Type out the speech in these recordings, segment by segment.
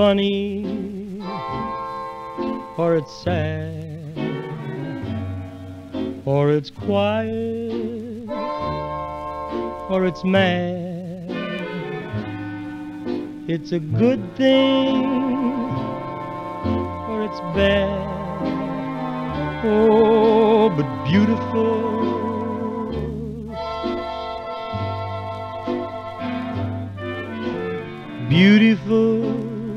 funny or it's sad or it's quiet or it's mad, it's a good thing or it's bad. Oh, but beautiful, beautiful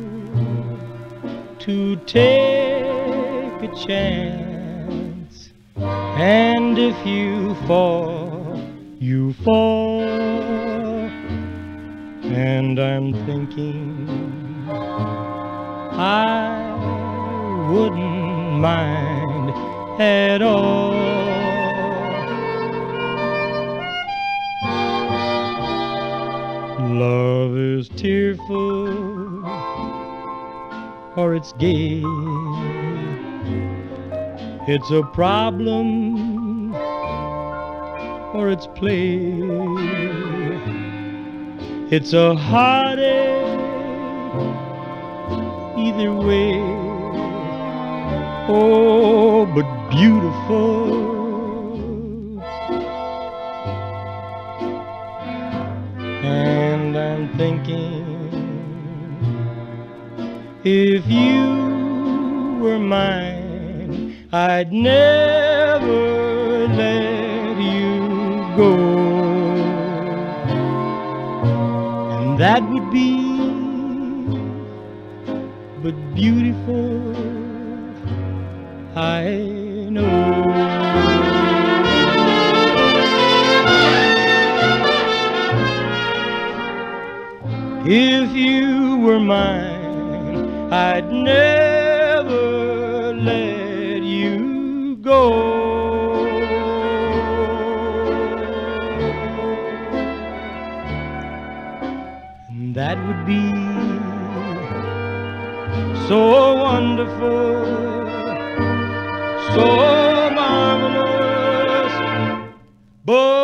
to take a chance. And if you fall, you fall. And I'm thinking I wouldn't mind at all. Love is tearful or it's gay, it's a problem or it's play, it's a heartache either way. Oh, but beautiful, and I'm thinking if you were mine, I'd never let you go. And that would be but beautiful, I know. If you were mine, I'd never let you go. And that would be so wonderful, so marvelous, but